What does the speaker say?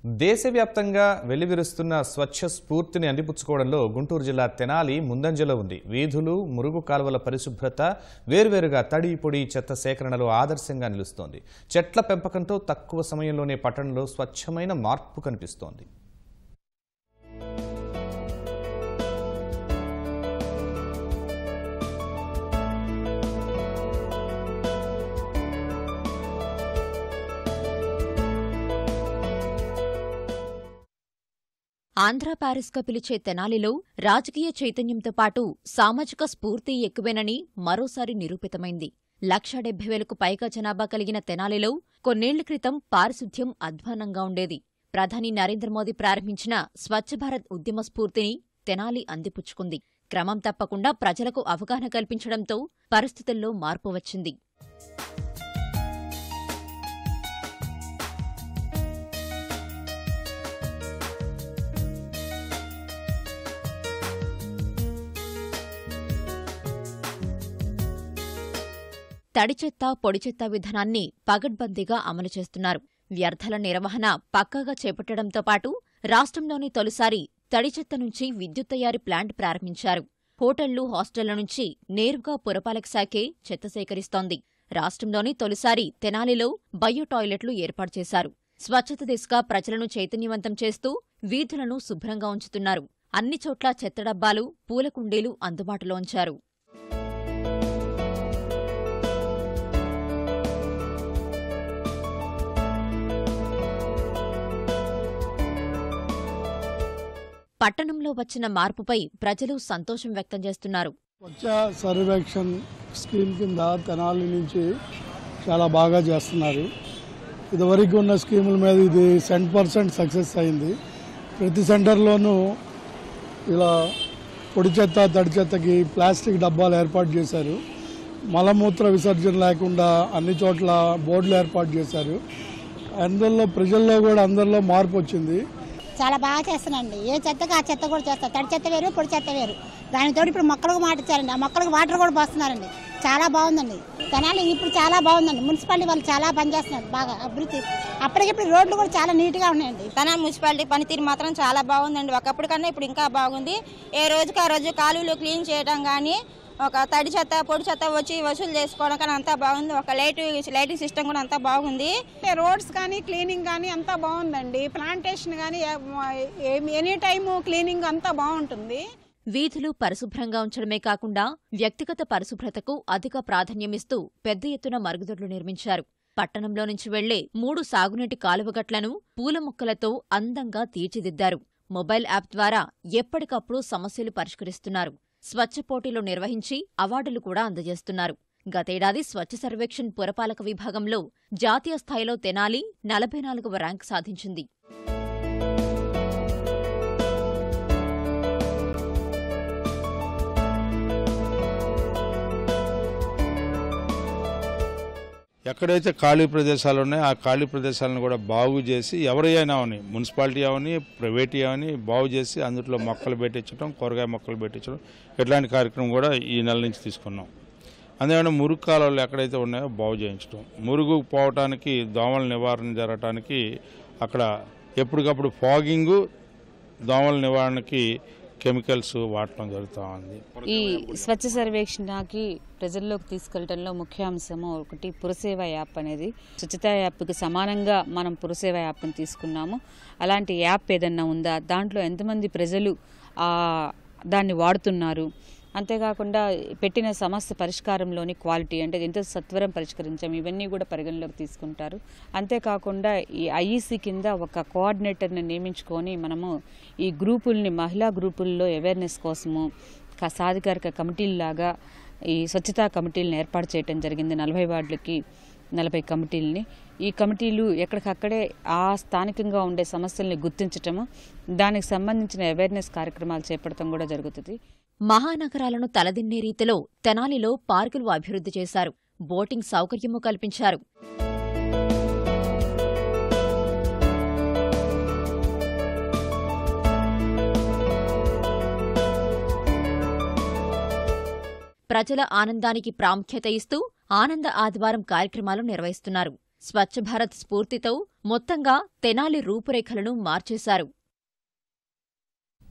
దేశవ్యాప్తంగా వెలువరిస్తున్న స్వచ్ఛ స్ఫూర్తిని అందిపుచ్చుకోవడంలో గుంటూరు జిల్లా తెనాలి ముందంజలో ఉంది. వీధులు, మురుగు కాలువల పరిశుభ్రత, వేర్వేరుగా తడి పొడి చెత్త సేకరణలో ఆదర్శంగా నిలుస్తోంది. చెట్ల పెంపకంతో తక్కువ సమయంలోనే పట్టణంలో స్వచ్ఛమైన మార్పు కనిపిస్తోంది. ఆంధ్ర ప్యారిస్గా పిలిచే తెనాలిలో రాజకీయ చైతన్యంతో పాటు సామాజిక స్ఫూర్తి ఎక్కువేనని మరోసారి నిరూపితమైంది. 1,70,000కు పైగా జనాభా కలిగిన తెనాలిలో కొన్నేళ్ల క్రితం పారిశుధ్యం అధ్వాన్నంగా ఉండేది. ప్రధాని నరేంద్ర మోదీ ప్రారంభించిన స్వచ్ఛ భారత్ ఉద్యమ స్ఫూర్తిని తెనాలి అందిపుచ్చుకుంది. క్రమం తప్పకుండా ప్రజలకు అవగాహన కల్పించడంతో పరిస్థితుల్లో మార్పు వచ్చింది. తడి చెత్త, పొడి చెత్త విధానాన్ని పగడ్బందీగా అమలు చేస్తున్నారు. వ్యర్థాల నిర్వహణ పక్కాగా చేపట్టడంతో పాటు రాష్ట్రంలోని తొలిసారి తడి చెత్త నుంచి విద్యుత్ తయారీ ప్లాంట్ ప్రారంభించారు. హోటళ్లు, హాస్టళ్ల నుంచి నేరుగా పురపాలక శాఖే చెత్త సేకరిస్తోంది. రాష్ట్రంలోని తొలిసారి తెనాలిలో బయో టాయిలెట్లు ఏర్పాటు చేశారు. స్వచ్ఛత దిశగా ప్రజలను చైతన్యవంతం చేస్తూ వీధులను శుభ్రంగా ఉంచుతున్నారు. అన్ని చోట్ల చెత్త డబ్బాలు, పూల కుండీలు అందుబాటులో ఉంచారు. పట్టణంలో వచ్చిన మార్పుపై ప్రజలు సంతోషం వ్యక్తం చేస్తున్నారు. స్వచ్ఛ సర్వేక్షణ్ స్కీమ్ కింద తెనాలి నుంచి చాలా బాగా చేస్తున్నారు. ఇదివరకు ఉన్న స్కీముల మీద ఇది 100% సక్సెస్ అయింది. ప్రతి సెంటర్లోనూ ఇలా పొడి చెత్త, తడి చెత్తకి ప్లాస్టిక్ డబ్బాలు ఏర్పాటు చేశారు. మలమూత్ర విసర్జన లేకుండా అన్ని చోట్ల బోర్డులు ఏర్పాటు చేశారు. అందులో ప్రజల్లో కూడా అందరిలో మార్పు వచ్చింది. చాలా బాగా చేస్తున్నాండి. ఏ చెత్తగా ఆ చెత్త కూడా చేస్తారు. తడి చెత్త వేరు, పొడి చెత్త వేరు. దానితో ఇప్పుడు మొక్కలకు మాటిచ్చారండి. ఆ మొక్కలకు వాటర్ కూడా పోస్తున్నారండి. చాలా బాగుందండి. తెనాలి ఇప్పుడు చాలా బాగుందండి. మున్సిపాలిటీ వాళ్ళు చాలా పనిచేస్తున్నారు. బాగా అభివృద్ధి. అప్పటికిప్పుడు రోడ్లు కూడా చాలా నీట్గా ఉన్నాయండి. తెనాలి మున్సిపాలిటీ పనితీరు మాత్రం చాలా బాగుందండి. ఒకప్పటి కన్నా ఇప్పుడు ఇంకా బాగుంది. ఏ రోజుకి ఆ రోజు కాలువలు క్లీన్ చేయడం కానీ, ఒక తడి చెత్త, పొడి చెత్త వచ్చి వసూలు చేసుకోవడం కానీ అంతా బాగుంది. ఒక లైటింగ్ సిస్టమ్ కూడా అంతా బాగుంది. రోడ్స్ కానీ క్లీనింగ్ కానీ అంతా బాగుందండి. ప్లాంటేషన్ కానీ ఎనీ టైమ్ క్లీనింగ్ అంతా బాగుంటుంది. వీధులు పరిశుభ్రంగా ఉంచడమే కాకుండా వ్యక్తిగత పరిశుభ్రతకు అధిక ప్రాధాన్యమిస్తూ పెద్ద ఎత్తున మరుగుదొడ్లు నిర్మించారు. పట్టణంలో నుంచి వెళ్లే 3 సాగునీటి కాలువగట్లను పూల మొక్కలతో అందంగా తీర్చిదిద్దారు. మొబైల్ యాప్ ద్వారా ఎప్పటికప్పుడు సమస్యలు పరిష్కరిస్తున్నారు. స్వచ్ఛ పోటీలు నిర్వహించి అవార్డులు కూడా అందజేస్తున్నారు. గతేడాది స్వచ్ఛ సర్వేక్షణ్ పురపాలక విభాగంలో జాతీయ స్థాయిలో తెనాలి 44వ ర్యాంకు సాధించింది. ఎక్కడైతే ఖాళీ ప్రదేశాలు ఉన్నాయో ఆ ఖాళీ ప్రదేశాలను కూడా బాగు చేసి ఎవరైనా అవని, మున్సిపాలిటీ అవని, ప్రైవేట్ అవని బాగు చేసి అందులో మొక్కలు పెట్టించడం, కూరగాయ మొక్కలు పెట్టించడం, ఇట్లాంటి కార్యక్రమం కూడా ఈ నెల నుంచి తీసుకున్నాం. అందువల్ల మురుగు కాలువలు ఎక్కడైతే ఉన్నాయో బాగు చేయించడం, మురుగు పోవటానికి, దోమల నివారణ జరగటానికి అక్కడ ఎప్పటికప్పుడు ఫాగింగు, దోమల నివారణకి కెమికల్స్ వాడటం జరుగుతూ ఉంది. ఈ స్వచ్ఛ సర్వేక్షణకి ప్రజల్లోకి తీసుకెళ్లడంలో ముఖ్య అంశము ఒకటి పురసేవ యాప్ అనేది. స్వచ్ఛతా యాప్కి సమానంగా మనం పురసేవ యాప్ని తీసుకున్నాము. అలాంటి యాప్ ఏదన్నా ఉందా, దాంట్లో ఎంతమంది ప్రజలు దాన్ని వాడుతున్నారు, అంతేకాకుండా పెట్టిన సమస్య పరిష్కారంలోని క్వాలిటీ అంటే ఎంత సత్వరం పరిష్కరించాము, ఇవన్నీ కూడా పరిగణలోకి తీసుకుంటారు. అంతేకాకుండా ఈ ఐఈసీ కింద ఒక కోఆర్డినేటర్ని నియమించుకొని మనము ఈ గ్రూపుల్ని, మహిళా గ్రూపుల్లో అవేర్నెస్ కోసము సాధికారిక కమిటీల్లాగా ఈ స్వచ్ఛతా కమిటీలను ఏర్పాటు చేయడం జరిగింది. 40 వార్డులకి 40 కమిటీలని. ఈ కమిటీలు ఎక్కడికక్కడే ఆ స్థానికంగా ఉండే సమస్యల్ని గుర్తించటము, దానికి సంబంధించిన అవేర్నెస్ కార్యక్రమాలు చేపట్టడం కూడా జరుగుతుంది. మహానగరాలను తలదిన్నే రీతిలో తెనాలిలో పార్కులు అభివృద్ధి చేశారు. బోటింగ్ సౌకర్యమూ కల్పించారు. ప్రజల ఆనందానికి ప్రాముఖ్యత ఇస్తూ ఆనంద ఆదివారం కార్యక్రమాలు నిర్వహిస్తున్నారు. స్వచ్ఛ భారత్ స్ఫూర్తితో మొత్తంగా తెనాలి రూపురేఖలను మార్చేశారు.